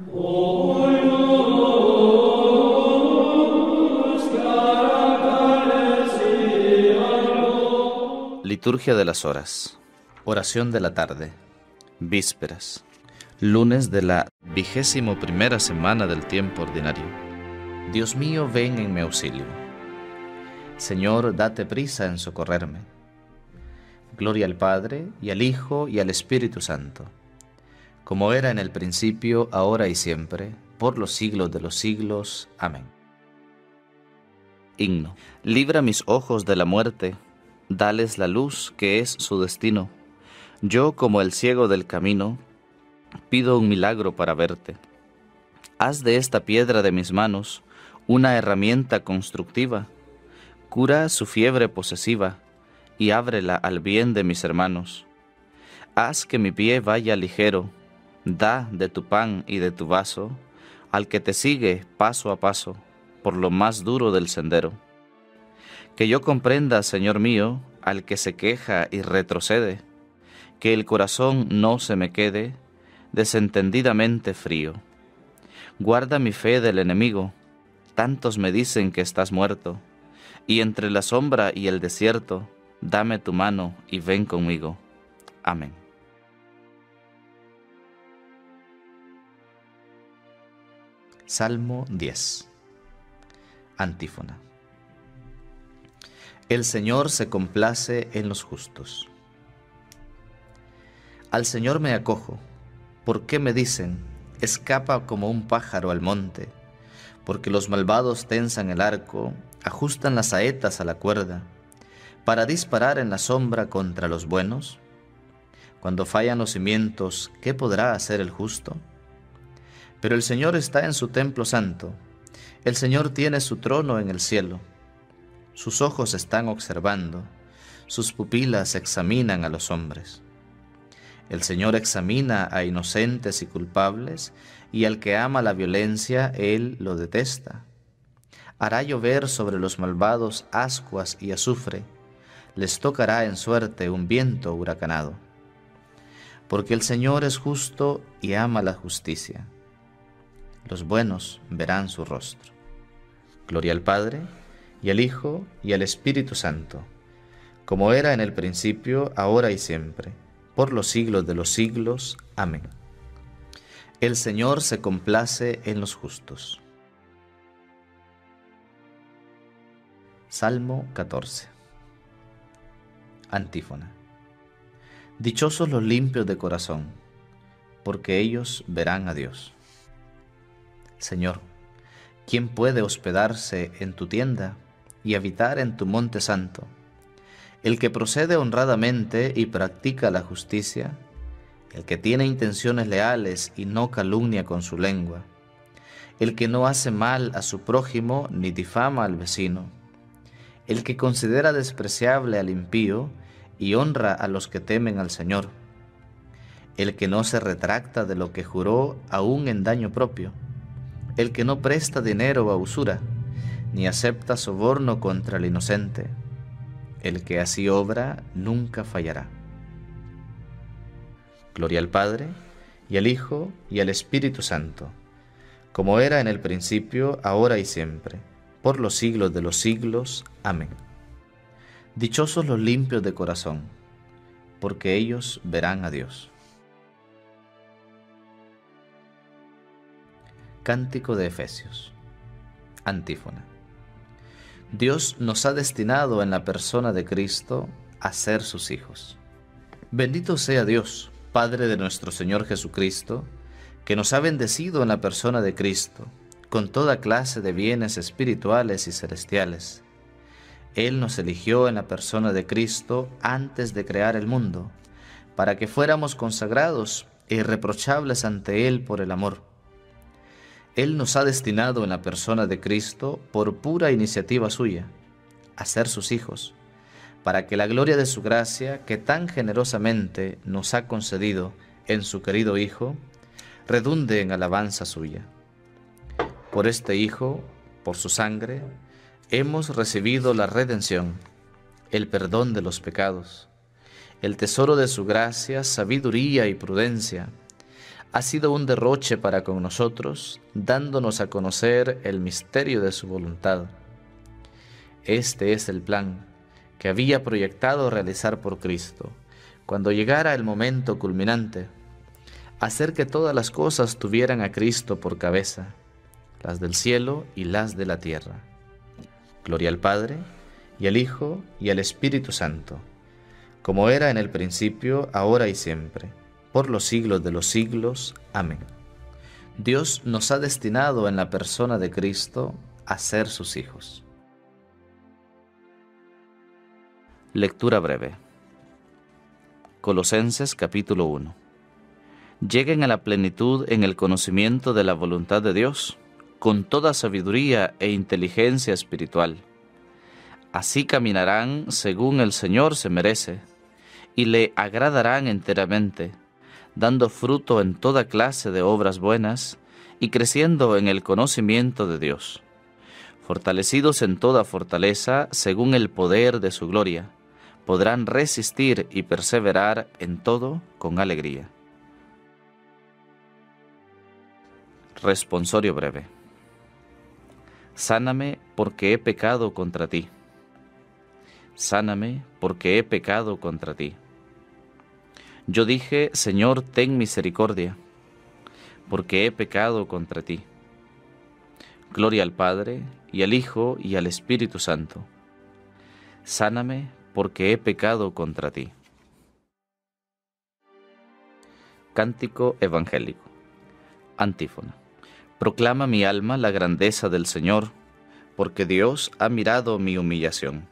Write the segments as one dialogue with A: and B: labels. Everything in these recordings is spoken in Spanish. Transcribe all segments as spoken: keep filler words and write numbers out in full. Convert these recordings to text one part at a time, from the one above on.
A: Liturgia de las horas. Oración de la tarde. Vísperas. Lunes de la vigésimo primera semana del tiempo ordinario. Dios mío, ven en mi auxilio. Señor, date prisa en socorrerme. Gloria al Padre, y al Hijo, y al Espíritu Santo, como era en el principio, ahora y siempre, por los siglos de los siglos. Amén. Himno. Libra mis ojos de la muerte, dales la luz que es su destino. Yo, como el ciego del camino, pido un milagro para verte. Haz de esta piedra de mis manos una herramienta constructiva. Cura su fiebre posesiva y ábrela al bien de mis hermanos. Haz que mi pie vaya ligero, da de tu pan y de tu vaso al que te sigue paso a paso por lo más duro del sendero. Que yo comprenda, Señor mío, al que se queja y retrocede, que el corazón no se me quede desentendidamente frío. Guarda mi fe del enemigo, tantos me dicen que estás muerto, y entre la sombra y el desierto, dame tu mano y ven conmigo. Amén. Salmo diez. Antífona. El Señor se complace en los justos. Al Señor me acojo. ¿Por qué me dicen, escapa como un pájaro al monte? Porque los malvados tensan el arco, ajustan las saetas a la cuerda, para disparar en la sombra contra los buenos. Cuando fallan los cimientos, ¿qué podrá hacer el justo? Pero el Señor está en su templo santo, el Señor tiene su trono en el cielo. Sus ojos están observando, sus pupilas examinan a los hombres. El Señor examina a inocentes y culpables, y al que ama la violencia, Él lo detesta. Hará llover sobre los malvados ascuas y azufre, les tocará en suerte un viento huracanado. Porque el Señor es justo y ama la justicia. Los buenos verán su rostro. Gloria al Padre, y al Hijo, y al Espíritu Santo, como era en el principio, ahora y siempre, por los siglos de los siglos. Amén. El Señor se complace en los justos. Salmo catorce. Antífona. Dichosos los limpios de corazón, porque ellos verán a Dios. Señor, ¿quién puede hospedarse en tu tienda y habitar en tu monte santo? El que procede honradamente y practica la justicia, el que tiene intenciones leales y no calumnia con su lengua, el que no hace mal a su prójimo ni difama al vecino, el que considera despreciable al impío y honra a los que temen al Señor, el que no se retracta de lo que juró aún en daño propio, el que no presta dinero a usura, ni acepta soborno contra el inocente, el que así obra nunca fallará. Gloria al Padre, y al Hijo, y al Espíritu Santo, como era en el principio, ahora y siempre, por los siglos de los siglos. Amén. Dichosos los limpios de corazón, porque ellos verán a Dios. Cántico de Efesios. Antífona. Dios nos ha destinado en la persona de Cristo a ser sus hijos. Bendito sea Dios, Padre de nuestro Señor Jesucristo, que nos ha bendecido en la persona de Cristo, con toda clase de bienes espirituales y celestiales. Él nos eligió en la persona de Cristo antes de crear el mundo, para que fuéramos consagrados e irreprochables ante Él por el amor. Él nos ha destinado en la persona de Cristo, por pura iniciativa suya, a ser sus hijos, para que la gloria de su gracia, que tan generosamente nos ha concedido en su querido Hijo, redunde en alabanza suya. Por este Hijo, por su sangre, hemos recibido la redención, el perdón de los pecados, el tesoro de su gracia, sabiduría y prudencia, ha sido un derroche para con nosotros, dándonos a conocer el misterio de su voluntad. Este es el plan que había proyectado realizar por Cristo, cuando llegara el momento culminante, hacer que todas las cosas tuvieran a Cristo por cabeza, las del cielo y las de la tierra. Gloria al Padre, y al Hijo, y al Espíritu Santo, como era en el principio, ahora y siempre, por los siglos de los siglos. Amén. Dios nos ha destinado en la persona de Cristo a ser sus hijos. Lectura breve. Colosenses capítulo uno. Lleguen a la plenitud en el conocimiento de la voluntad de Dios, con toda sabiduría e inteligencia espiritual. Así caminarán según el Señor se merece, y le agradarán enteramente, dando fruto en toda clase de obras buenas y creciendo en el conocimiento de Dios, fortalecidos en toda fortaleza según el poder de su gloria, podrán resistir y perseverar en todo con alegría. Responsorio breve. Sáname porque he pecado contra ti. Sáname porque he pecado contra ti. Yo dije, Señor, ten misericordia, porque he pecado contra ti. Gloria al Padre, y al Hijo, y al Espíritu Santo. Sáname porque he pecado contra ti. Cántico evangélico. Antífona. Proclama mi alma la grandeza del Señor, porque Dios ha mirado mi humillación.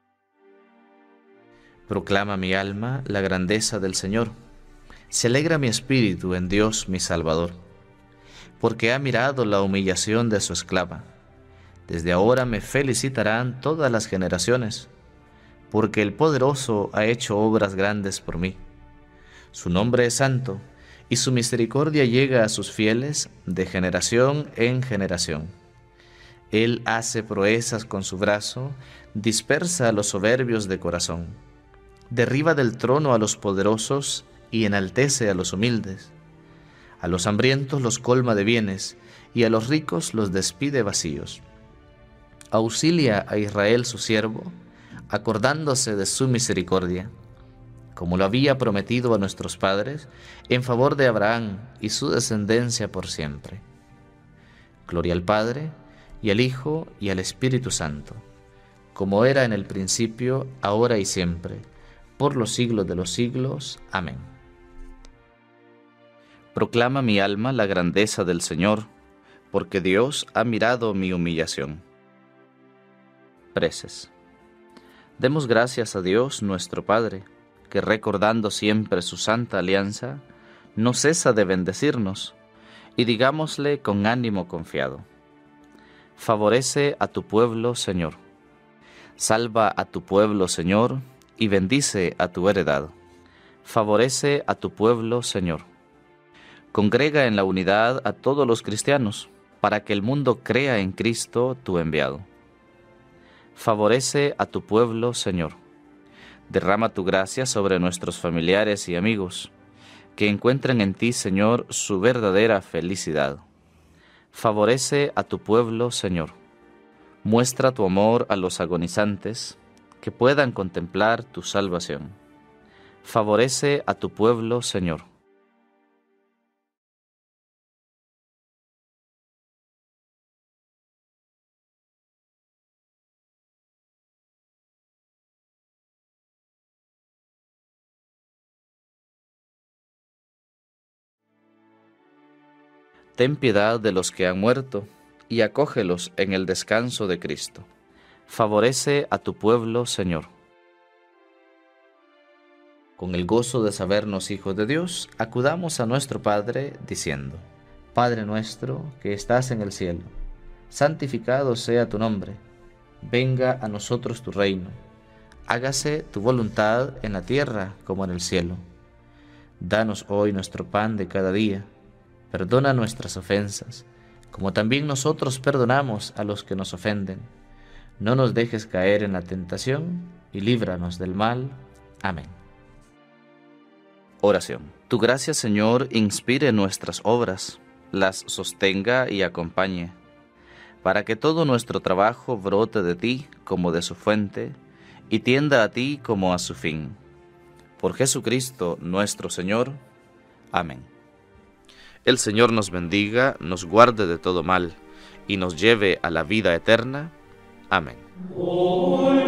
A: Proclama mi alma la grandeza del Señor. Se alegra mi espíritu en Dios mi Salvador, porque ha mirado la humillación de su esclava. Desde ahora me felicitarán todas las generaciones, porque el Poderoso ha hecho obras grandes por mí. Su nombre es santo, y su misericordia llega a sus fieles de generación en generación. Él hace proezas con su brazo, dispersa a los soberbios de corazón. Derriba del trono a los poderosos y enaltece a los humildes. A los hambrientos los colma de bienes, y a los ricos los despide vacíos. Auxilia a Israel su siervo, acordándose de su misericordia, como lo había prometido a nuestros padres, en favor de Abraham y su descendencia por siempre. Gloria al Padre, y al Hijo, y al Espíritu Santo, como era en el principio, ahora y siempre, por los siglos de los siglos. Amén. Proclama mi alma la grandeza del Señor, porque Dios ha mirado mi humillación. Preces. Demos gracias a Dios nuestro Padre, que recordando siempre su santa alianza, no cesa de bendecirnos, y digámosle con ánimo confiado: favorece a tu pueblo, Señor. Salva a tu pueblo, Señor, y bendice a tu heredad. Favorece a tu pueblo, Señor. Congrega en la unidad a todos los cristianos, para que el mundo crea en Cristo, tu enviado. Favorece a tu pueblo, Señor. Derrama tu gracia sobre nuestros familiares y amigos, que encuentren en ti, Señor, su verdadera felicidad. Favorece a tu pueblo, Señor. Muestra tu amor a los agonizantes, que puedan contemplar tu salvación. Favorece a tu pueblo, Señor. Ten piedad de los que han muerto, y acógelos en el descanso de Cristo. Favorece a tu pueblo, Señor. Con el gozo de sabernos hijos de Dios, acudamos a nuestro Padre, diciendo: Padre nuestro, que estás en el cielo, santificado sea tu nombre. Venga a nosotros tu reino. Hágase tu voluntad en la tierra como en el cielo. Danos hoy nuestro pan de cada día. Perdona nuestras ofensas, como también nosotros perdonamos a los que nos ofenden. No nos dejes caer en la tentación, y líbranos del mal. Amén. Oración. Tu gracia, Señor, inspire nuestras obras, las sostenga y acompañe, para que todo nuestro trabajo brote de ti como de su fuente, y tienda a ti como a su fin. Por Jesucristo nuestro Señor. Amén. El Señor nos bendiga, nos guarde de todo mal, y nos lleve a la vida eterna. Amén.